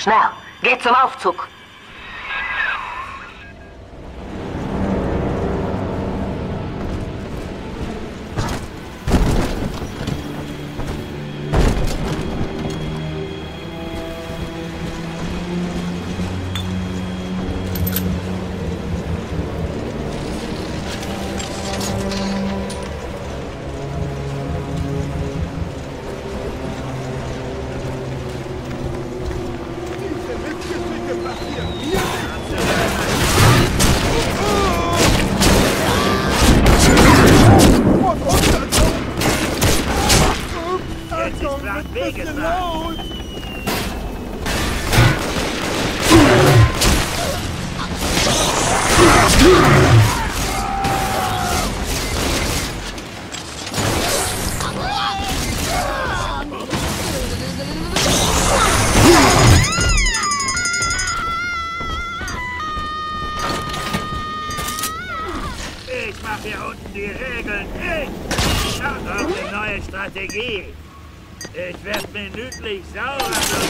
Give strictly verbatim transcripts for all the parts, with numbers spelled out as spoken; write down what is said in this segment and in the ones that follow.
Schnell, geh zum Aufzug. Ich mach hier unten die Regeln. Ich schaut auf die neue Strategie. Ich werd minütlich sauer.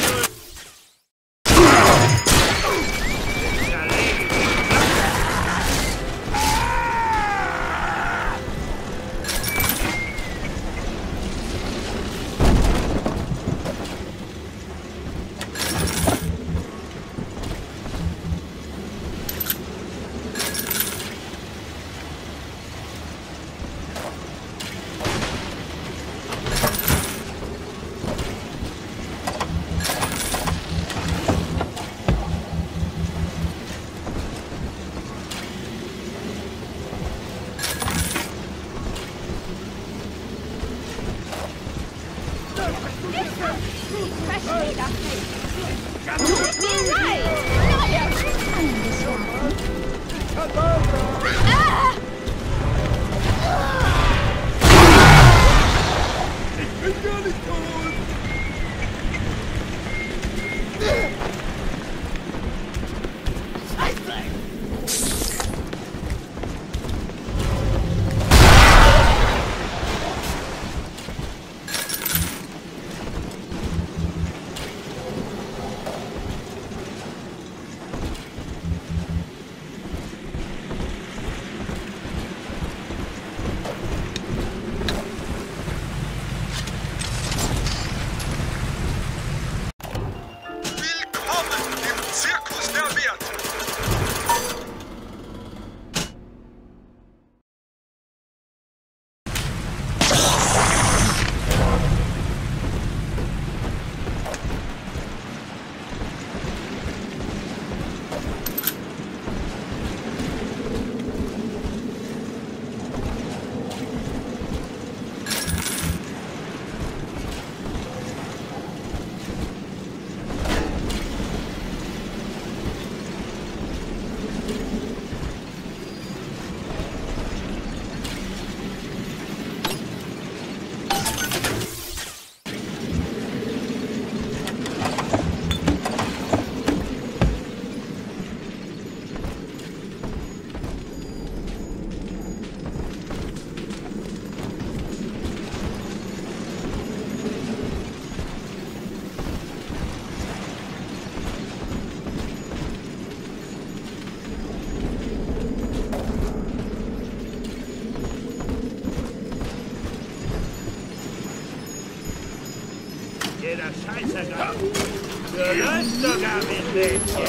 Jeder Scheißergrab. Du läufst sogar mit Mädchen.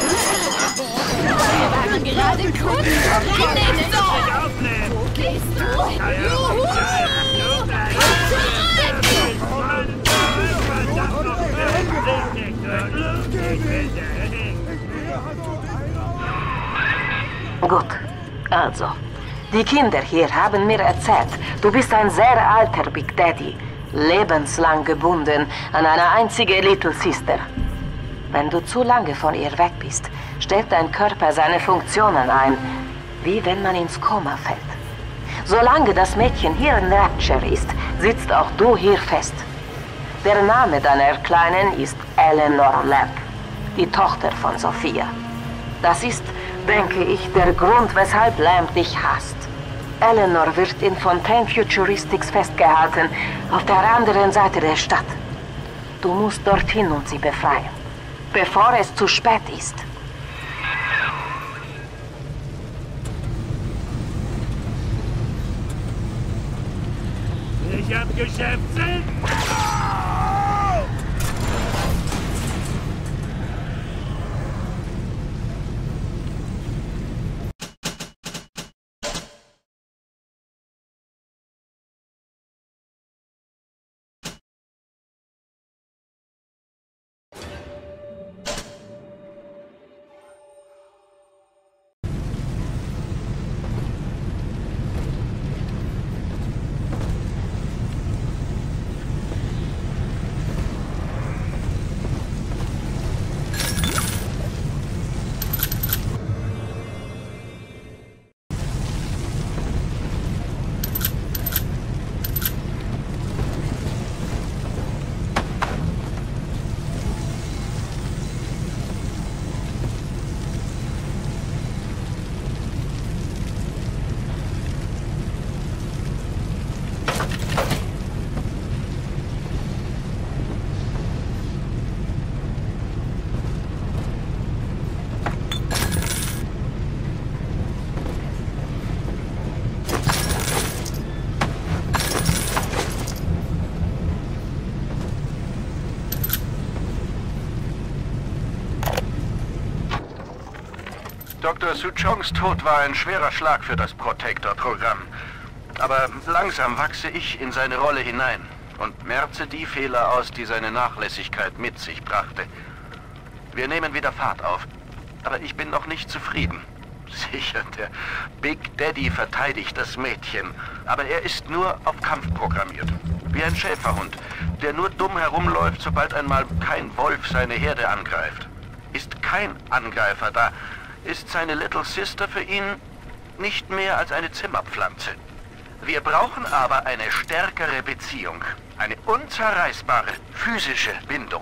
Wir waren gerade kurz vor Rennen. Nicht aufnehmen. Wo gehst du? Juhu! Gut, also. Die Kinder hier haben mir erzählt, du bist ein sehr alter Big Daddy. Lebenslang gebunden an eine einzige Little Sister. Wenn du zu lange von ihr weg bist, stellt dein Körper seine Funktionen ein, wie wenn man ins Koma fällt. Solange das Mädchen hier in Rapture ist, sitzt auch du hier fest. Der Name deiner Kleinen ist Eleanor Lamb, die Tochter von Sophia. Das ist, denke ich, der Grund, weshalb Lamb dich hasst. Eleanor wird in Fontaine Futuristics festgehalten, auf der anderen Seite der Stadt. Du musst dorthin und sie befreien. bevor es zu spät ist. Ich hab Geschäftssinn! Doktor Suchongs Tod war ein schwerer Schlag für das Protector-Programm. Aber langsam wachse ich in seine Rolle hinein und merze die Fehler aus, die seine Nachlässigkeit mit sich brachte. Wir nehmen wieder Fahrt auf, aber ich bin noch nicht zufrieden. Sicher, der Big Daddy verteidigt das Mädchen, aber er ist nur auf Kampf programmiert. Wie ein Schäferhund, der nur dumm herumläuft, sobald einmal kein Wolf seine Herde angreift. Ist kein Angreifer da, ist seine Little Sister für ihn nicht mehr als eine Zimmerpflanze. Wir brauchen aber eine stärkere Beziehung, eine unzerreißbare physische Bindung.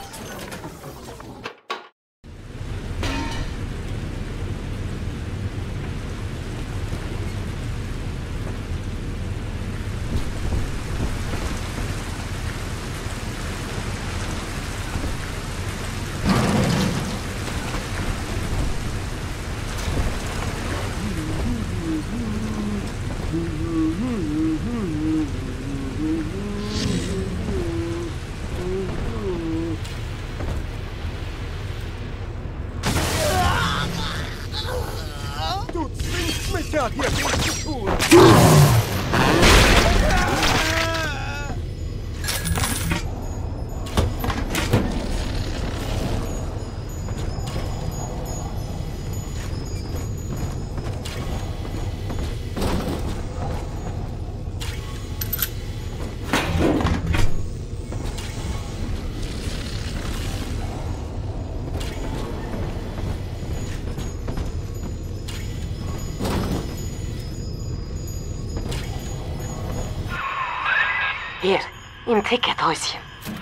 Ja, hier nichts zu tun. Hier, im Tickethäuschen.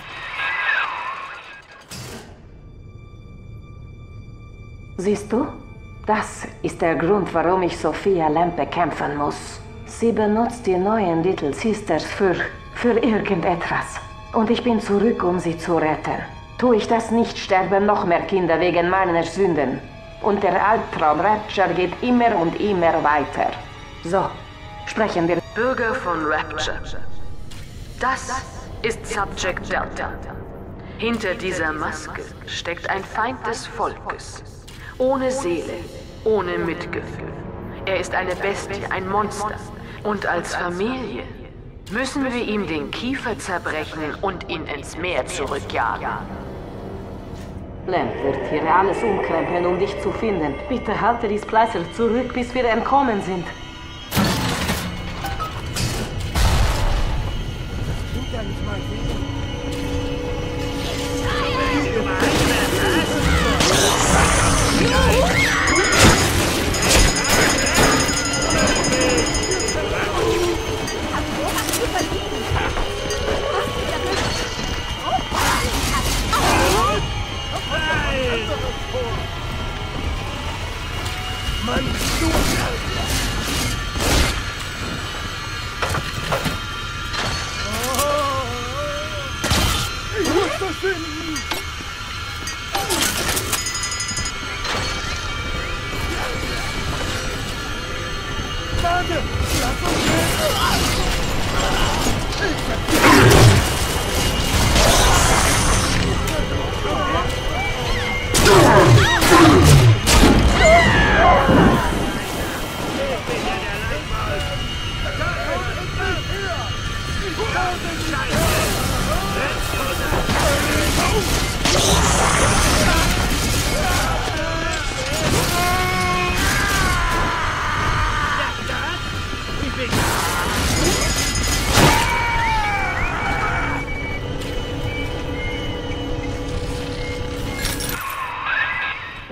Siehst du? Das ist der Grund, warum ich Sophia Lamb bekämpfen muss. Sie benutzt die neuen Little Sisters für, für irgendetwas. Und ich bin zurück, um sie zu retten. Tue ich das nicht, sterben noch mehr Kinder wegen meiner Sünden. Und der Albtraum Rapture geht immer und immer weiter. So, sprechen wir. Bürger von Rapture. Das ist Subject Delta. Hinter dieser Maske steckt ein Feind des Volkes. Ohne Seele, ohne Mitgefühl. Er ist eine Bestie, ein Monster. Und als Familie müssen wir ihm den Kiefer zerbrechen und ihn ins Meer zurückjagen. Lamb wird hier alles umkrempeln, um dich zu finden. Bitte halte die Splicer zurück, bis wir entkommen sind. Ich muss das finden!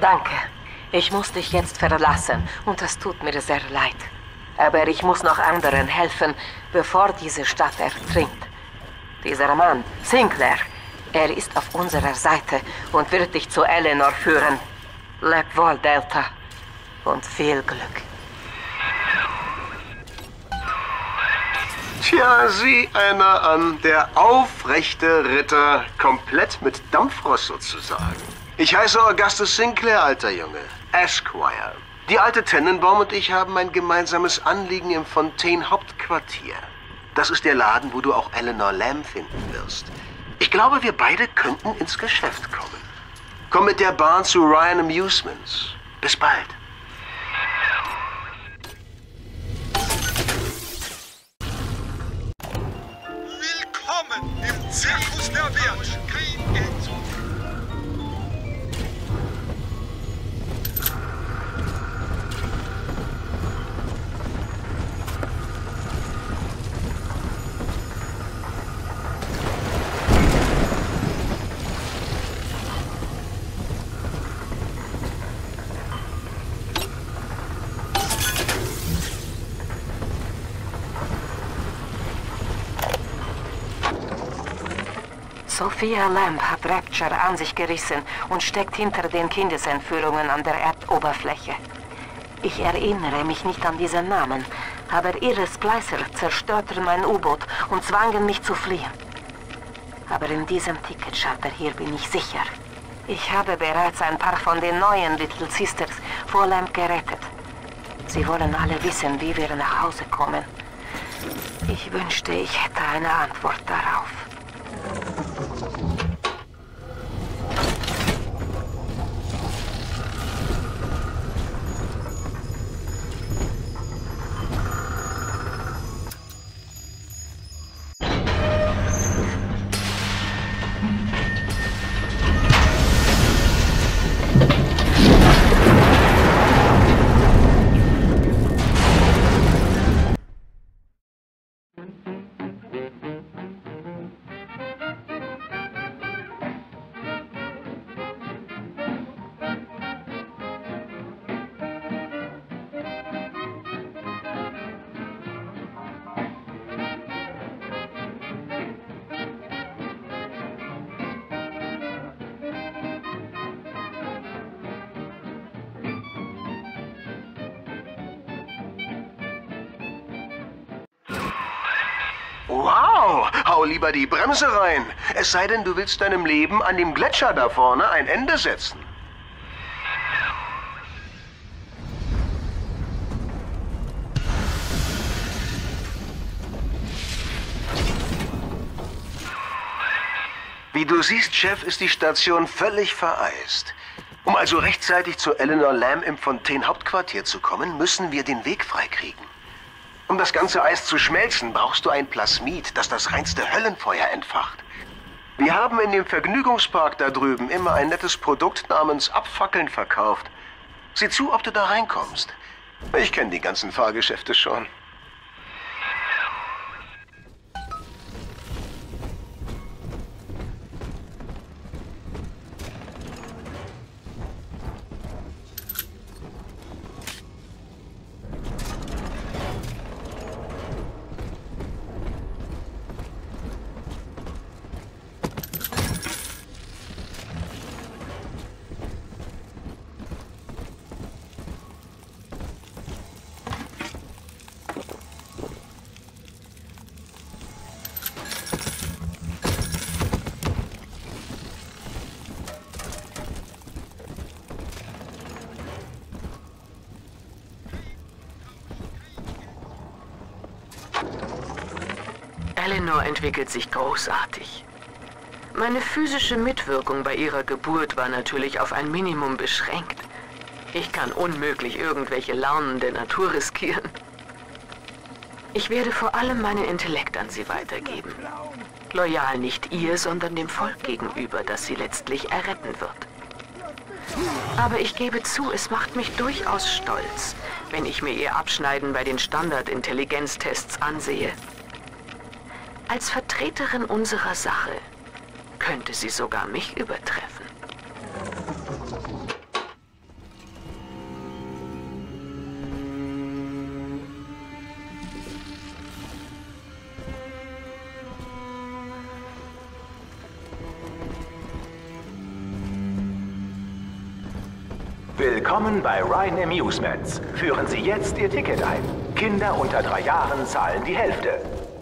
Danke. Ich muss dich jetzt verlassen und es tut mir sehr leid. Aber ich muss noch anderen helfen, bevor diese Stadt ertrinkt. Dieser Mann, Sinclair, er ist auf unserer Seite und wird dich zu Eleanor führen. Leb wohl, Delta. Und viel Glück. Tja, sieh einer an, der aufrechte Ritter, komplett mit Dampfrost sozusagen. Ich heiße Augustus Sinclair, alter Junge. Esquire. Die alte Tannenbaum und ich haben ein gemeinsames Anliegen im Fontaine-Hauptquartier. Das ist der Laden, wo du auch Eleanor Lamb finden wirst. Ich glaube, wir beide könnten ins Geschäft kommen. Komm mit der Bahn zu Ryan Amusements. Bis bald. Willkommen im Zirkus der Welt. Kein Endzug. Sophia Lamb hat Rapture an sich gerissen und steckt hinter den Kindesentführungen an der Erdoberfläche. Ich erinnere mich nicht an diesen Namen, aber ihre Splicer zerstörten mein U-Boot und zwangen mich zu fliehen. Aber in diesem Ticketschalter hier bin ich sicher. Ich habe bereits ein paar von den neuen Little Sisters vor Lamb gerettet. Sie wollen alle wissen, wie wir nach Hause kommen. Ich wünschte, ich hätte eine Antwort darauf. Wow, hau lieber die Bremse rein. Es sei denn, du willst deinem Leben an dem Gletscher da vorne ein Ende setzen. Wie du siehst, Chef, ist die Station völlig vereist. Um also rechtzeitig zu Eleanor Lamb im Fontaine-Hauptquartier zu kommen, müssen wir den Weg freikriegen. Um das ganze Eis zu schmelzen, brauchst du ein Plasmid, das das reinste Höllenfeuer entfacht. Wir haben in dem Vergnügungspark da drüben immer ein nettes Produkt namens Abfackeln verkauft. Sieh zu, ob du da reinkommst. Ich kenne die ganzen Fahrgeschäfte schon. Eleanor entwickelt sich großartig. Meine physische Mitwirkung bei ihrer Geburt war natürlich auf ein Minimum beschränkt. Ich kann unmöglich irgendwelche Launen der Natur riskieren. Ich werde vor allem meinen Intellekt an sie weitergeben. Loyal nicht ihr, sondern dem Volk gegenüber, das sie letztlich erretten wird. Aber ich gebe zu, es macht mich durchaus stolz, wenn ich mir ihr Abschneiden bei den Standard-Intelligenztests ansehe. Als Vertreterin unserer Sache könnte sie sogar mich übertreffen. Willkommen bei Ryan Amusements. Führen Sie jetzt Ihr Ticket ein. Kinder unter drei Jahren zahlen die Hälfte.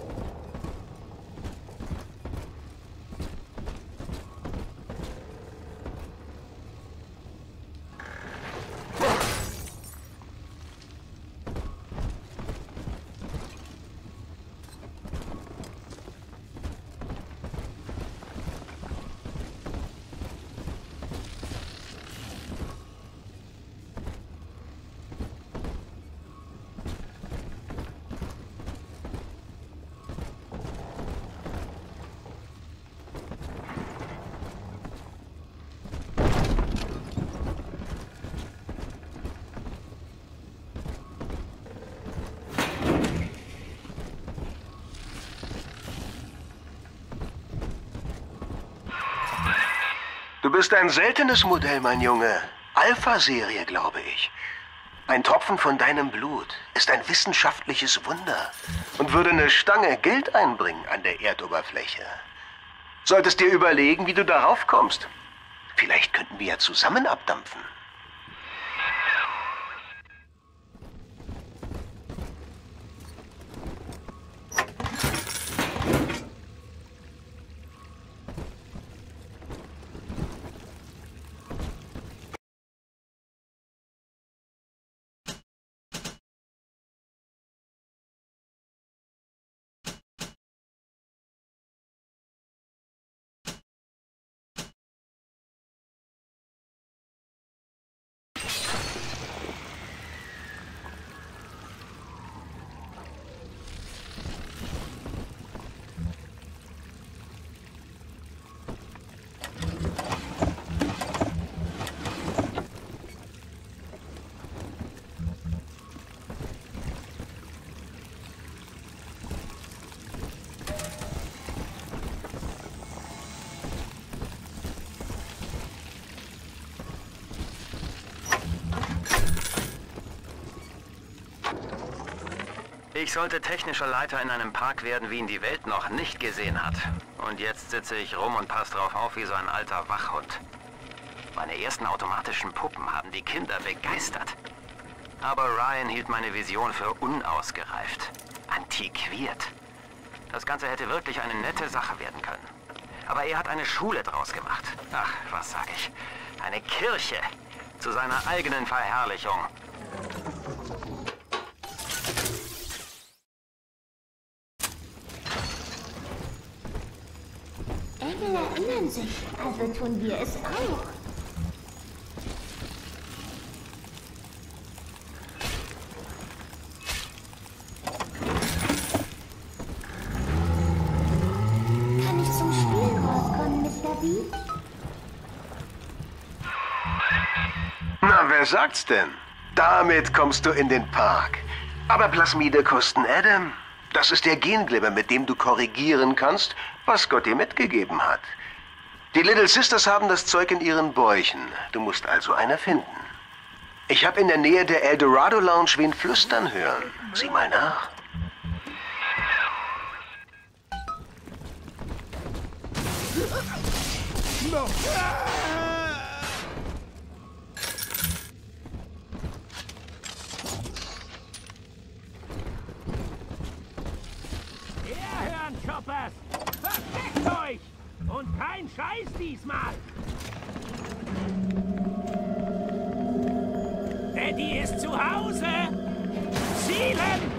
Du bist ein seltenes Modell, mein Junge. Alpha-Serie, glaube ich. Ein Tropfen von deinem Blut ist ein wissenschaftliches Wunder und würde eine Stange Geld einbringen an der Erdoberfläche. Solltest dir überlegen, wie du darauf kommst. Vielleicht könnten wir ja zusammen abdampfen. Ich sollte technischer Leiter in einem Park werden, wie ihn die Welt noch nicht gesehen hat. Und jetzt sitze ich rum und passe drauf auf wie so ein alter Wachhund. Meine ersten automatischen Puppen haben die Kinder begeistert. Aber Ryan hielt meine Vision für unausgereift, antiquiert. Das Ganze hätte wirklich eine nette Sache werden können. Aber er hat eine Schule draus gemacht. Ach, was sag ich? Eine Kirche zu seiner eigenen Verherrlichung. Engel erinnern sich, also tun wir es auch. Kann ich zum Spielen rauskommen, Mister B? Na, wer sagt's denn? Damit kommst du in den Park. Aber Plasmide kosten Adam. Das ist der Genglibber, mit dem du korrigieren kannst, was Gott dir mitgegeben hat. Die Little Sisters haben das Zeug in ihren Bäuchen. Du musst also eine finden. Ich habe in der Nähe der Eldorado Lounge wen flüstern hören. Sieh mal nach. No. Herhören, Choppers! Versteckt euch! Und kein Scheiß diesmal! Daddy ist zu Hause! Zielen!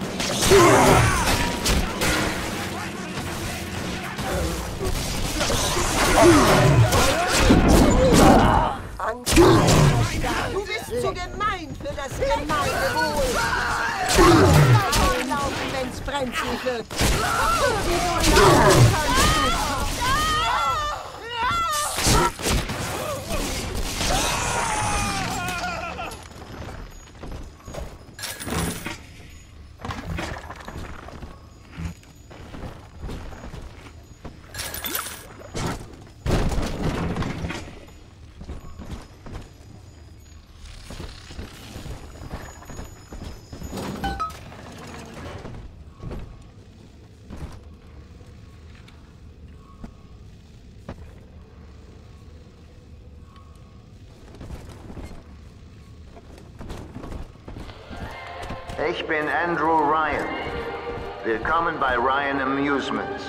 Du bist zu gemein für das gemeine Wohl! Laufen, wenn's brenzlig wird! Ich bin Andrew Ryan. Willkommen bei Ryan Amusements.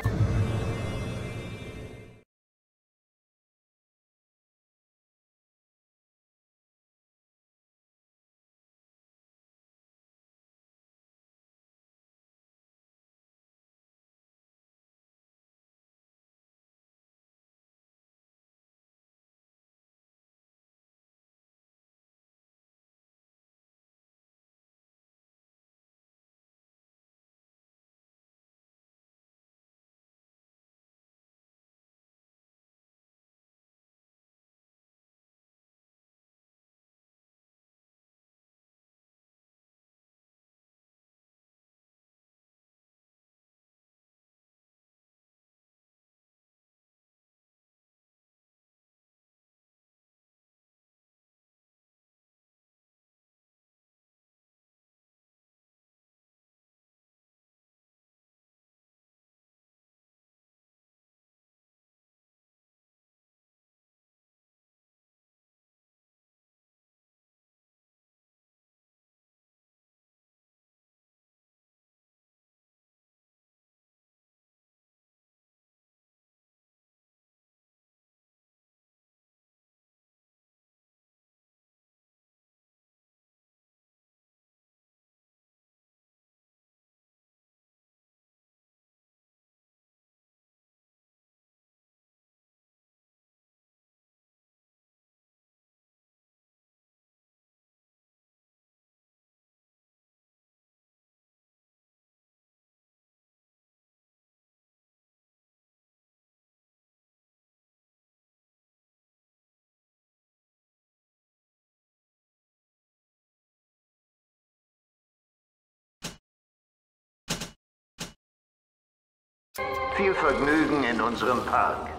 Viel Vergnügen in unserem Park.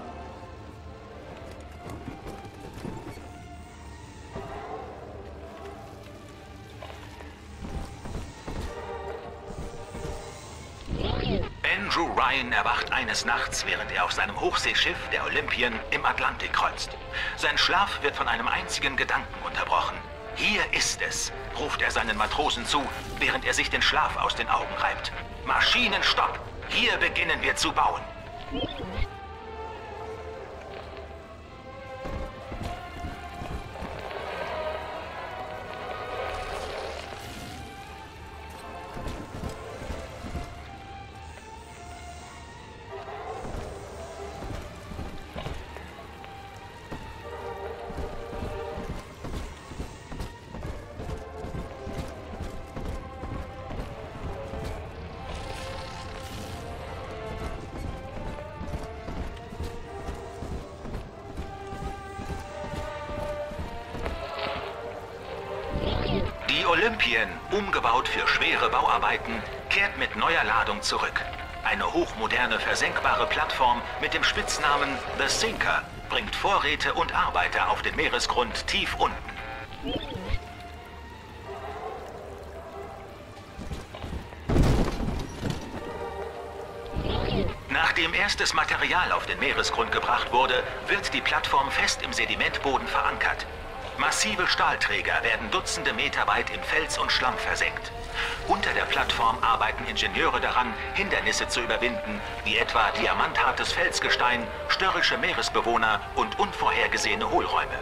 Andrew Ryan erwacht eines Nachts, während er auf seinem Hochseeschiff, der Olympian, im Atlantik kreuzt. Sein Schlaf wird von einem einzigen Gedanken unterbrochen. Hier ist es, ruft er seinen Matrosen zu, während er sich den Schlaf aus den Augen reibt. Maschinenstopp! Hier beginnen wir zu bauen. Die Olympian, umgebaut für schwere Bauarbeiten, kehrt mit neuer Ladung zurück. Eine hochmoderne versenkbare Plattform mit dem Spitznamen The Sinker bringt Vorräte und Arbeiter auf den Meeresgrund tief unten. Nachdem erstes Material auf den Meeresgrund gebracht wurde, wird die Plattform fest im Sedimentboden verankert. Massive Stahlträger werden Dutzende Meter weit in Fels und Schlamm versenkt. Unter der Plattform arbeiten Ingenieure daran, Hindernisse zu überwinden, wie etwa diamanthartes Felsgestein, störrische Meeresbewohner und unvorhergesehene Hohlräume.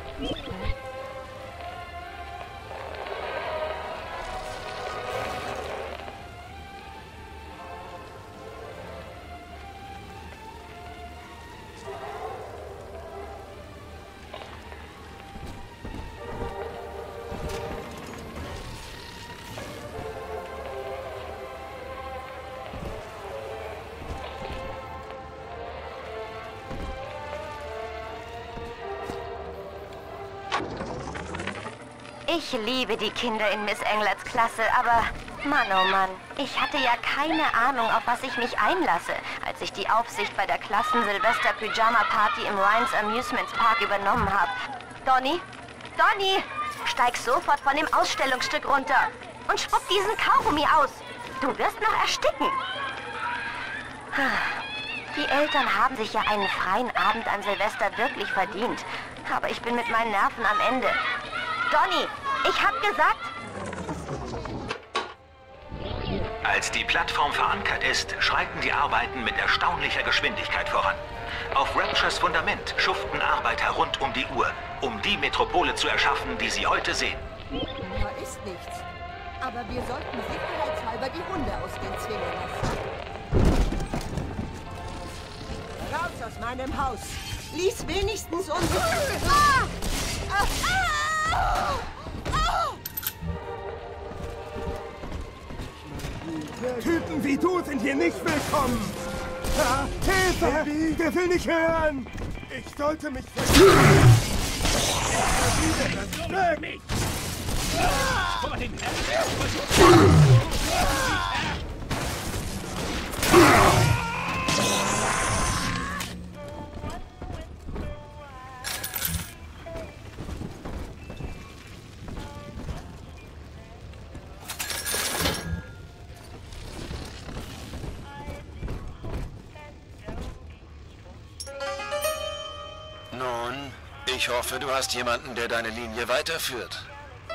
Ich liebe die Kinder in Miss Englerts Klasse, aber Mann, oh Mann, ich hatte ja keine Ahnung, auf was ich mich einlasse, als ich die Aufsicht bei der Klassen-Silvester-Pyjama-Party im Ryan's Amusements Park übernommen habe. Donny? Donny! Steig sofort von dem Ausstellungsstück runter und spuck diesen Kaugummi aus. Du wirst noch ersticken. Die Eltern haben sich ja einen freien Abend an Silvester wirklich verdient. Aber ich bin mit meinen Nerven am Ende. Donny, ich hab gesagt... Als die Plattform verankert ist, schreiten die Arbeiten mit erstaunlicher Geschwindigkeit voran. Auf Raptures Fundament schuften Arbeiter rund um die Uhr, um die Metropole zu erschaffen, die sie heute sehen. Da ist nichts. Aber wir sollten sicherheitshalber die Hunde aus den Zwingen lassen. Raus aus meinem Haus. Lies wenigstens unsere... Ah! Ah! Ah! Ah! Typen wie du sind hier nicht willkommen! Ah, Hilfe! Der will nicht hören! Ich sollte mich... Vor dem Nun, ich hoffe, du hast jemanden, der deine Linie weiterführt.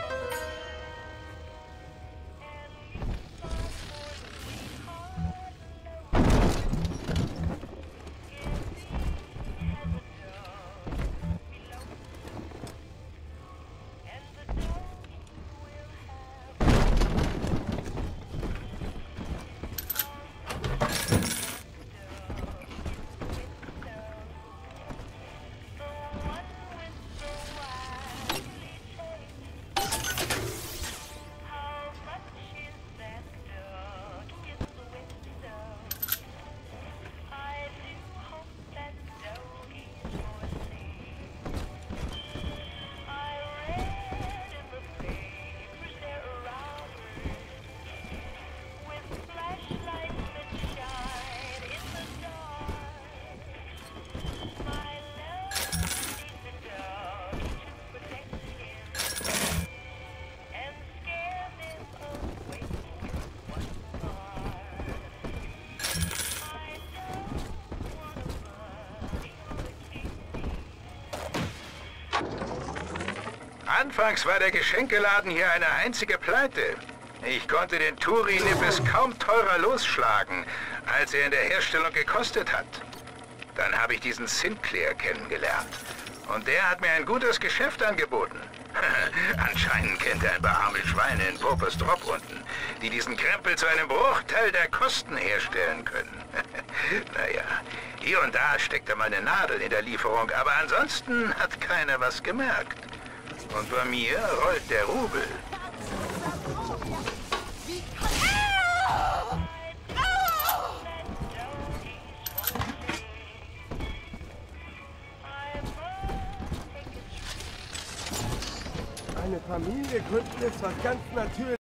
Anfangs war der Geschenkeladen hier eine einzige Pleite. Ich konnte den Turi-Nippes kaum teurer losschlagen, als er in der Herstellung gekostet hat. Dann habe ich diesen Sinclair kennengelernt. Und der hat mir ein gutes Geschäft angeboten. Anscheinend kennt er ein paar arme Schweine in Purpos Drop unten, die diesen Krempel zu einem Bruchteil der Kosten herstellen können. Naja, hier und da steckte mal eine Nadel in der Lieferung, aber ansonsten hat keiner was gemerkt. Und bei mir rollt der Rubel. Eine Familie gründen ist was ganz Natürliches.